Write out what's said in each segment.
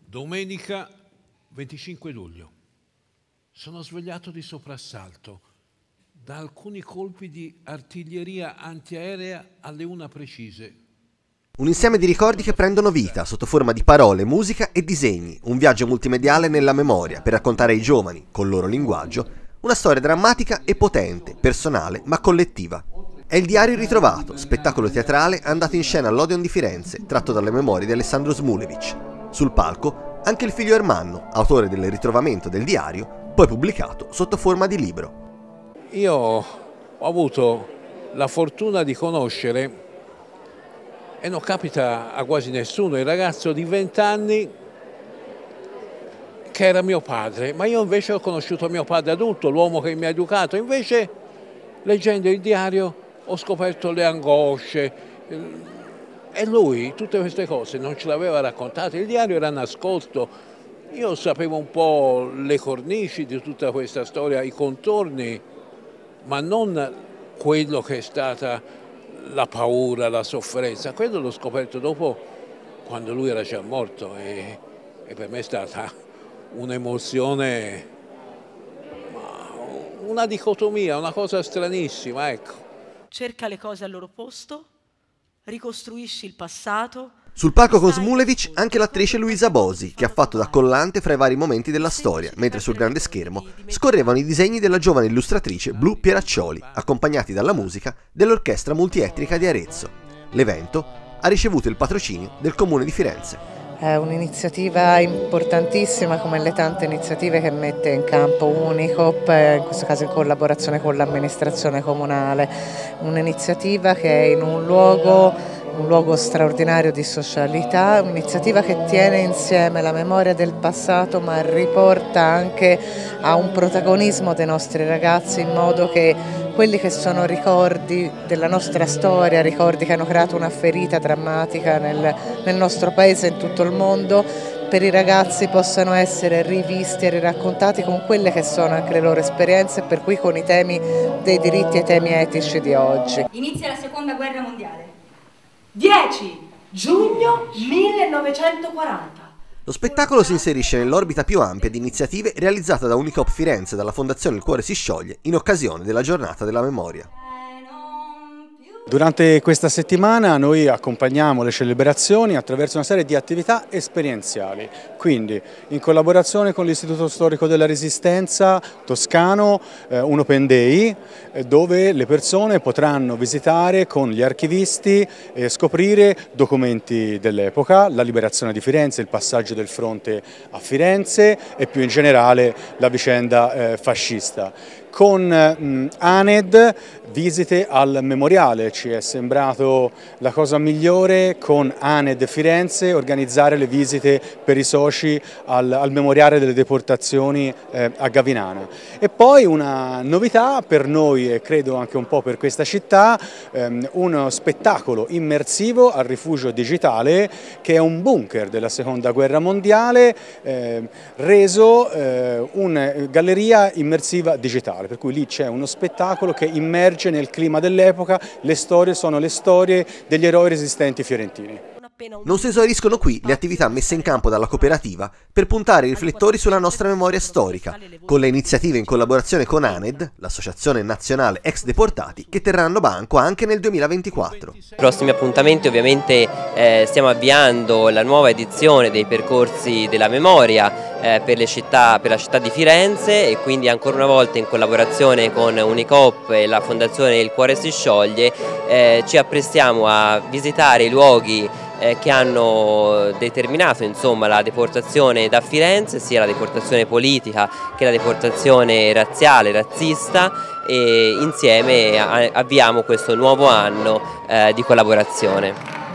Domenica 25 luglio. Sono svegliato di soprassalto da alcuni colpi di artiglieria antiaerea alle 1 precise. Un insieme di ricordi che prendono vita sotto forma di parole, musica e disegni, un viaggio multimediale nella memoria per raccontare ai giovani, col loro linguaggio, una storia drammatica e potente, personale ma collettiva. È il Diario ritrovato, spettacolo teatrale andato in scena all'Odeon di Firenze, tratto dalle memorie di Alessandro Smulevic. Sul palco anche il figlio Ermanno, autore del ritrovamento del diario, poi pubblicato sotto forma di libro. Io ho avuto la fortuna di conoscere, e non capita a quasi nessuno, il ragazzo di 20 anni che era mio padre, ma io invece ho conosciuto mio padre adulto, l'uomo che mi ha educato. Invece, leggendo il diario, ho scoperto le angosce, e lui tutte queste cose non ce le aveva raccontate. Il diario era nascosto, io sapevo un po' le cornici di tutta questa storia, i contorni, ma non quello che è stata la paura, la sofferenza. Quello l'ho scoperto dopo, quando lui era già morto, e per me è stata un'emozione, una dicotomia, una cosa stranissima, ecco. Cerca le cose al loro posto, ricostruisci il passato. Sul palco con Smulevic anche l'attrice Luisa Bosi, che ha fatto da collante fra i vari momenti della storia, mentre sul grande schermo scorrevano i disegni della giovane illustratrice Blu Pieraccioli, accompagnati dalla musica dell'Orchestra Multietnica di Arezzo. L'evento ha ricevuto il patrocinio del Comune di Firenze. È un'iniziativa importantissima, come le tante iniziative che mette in campo Unicop, in questo caso in collaborazione con l'amministrazione comunale. Un'iniziativa che è in un luogo straordinario di socialità, un'iniziativa che tiene insieme la memoria del passato ma riporta anche a un protagonismo dei nostri ragazzi, in modo che quelli che sono ricordi della nostra storia, ricordi che hanno creato una ferita drammatica nel nostro paese e in tutto il mondo, per i ragazzi possano essere rivisti e riraccontati con quelle che sono anche le loro esperienze, per cui con i temi dei diritti e i temi etici di oggi. Inizia la seconda guerra mondiale. 10 giugno 1940. Lo spettacolo si inserisce nell'orbita più ampia di iniziative realizzate da Unicop Firenze e dalla Fondazione Il Cuore si scioglie in occasione della Giornata della Memoria. Durante questa settimana noi accompagniamo le celebrazioni attraverso una serie di attività esperienziali, quindi in collaborazione con l'Istituto Storico della Resistenza toscano, un Open Day, dove le persone potranno visitare con gli archivisti e scoprire documenti dell'epoca, la liberazione di Firenze, il passaggio del fronte a Firenze e più in generale la vicenda fascista. Con ANED visite al memoriale, ci è sembrato la cosa migliore con ANED Firenze organizzare le visite per i soci al memoriale delle deportazioni a Gavinana. E poi una novità per noi e credo anche un po' per questa città, uno spettacolo immersivo al Rifugio Digitale, che è un bunker della Seconda Guerra Mondiale reso una galleria immersiva digitale. Per cui lì c'è uno spettacolo che immerge nel clima dell'epoca, le storie sono le storie degli eroi resistenti fiorentini. Non si esauriscono qui le attività messe in campo dalla cooperativa per puntare i riflettori sulla nostra memoria storica, con le iniziative in collaborazione con ANED, l'Associazione Nazionale Ex Deportati, che terranno banco anche nel 2024. Prossimi appuntamenti ovviamente stiamo avviando la nuova edizione dei percorsi della memoria per la città di Firenze, e quindi ancora una volta in collaborazione con Unicop e la Fondazione Il Cuore si scioglie ci apprestiamo a visitare i luoghi che hanno determinato insomma la deportazione da Firenze, sia la deportazione politica che la deportazione razziale, razzista, e insieme avviamo questo nuovo anno di collaborazione.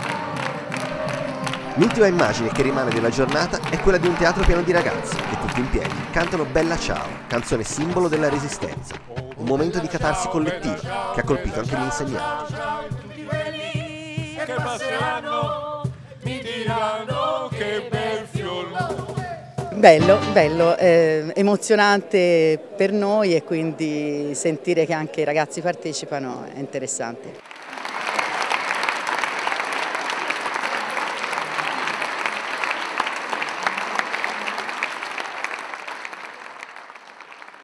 L'ultima immagine che rimane della giornata è quella di un teatro pieno di ragazzi che tutti in piedi cantano Bella Ciao, canzone simbolo della Resistenza. Un momento di catarsi collettiva che ha colpito anche gli insegnanti. Che passeranno, mi diranno che bel fior. Bello, emozionante per noi, e quindi sentire che anche i ragazzi partecipano è interessante.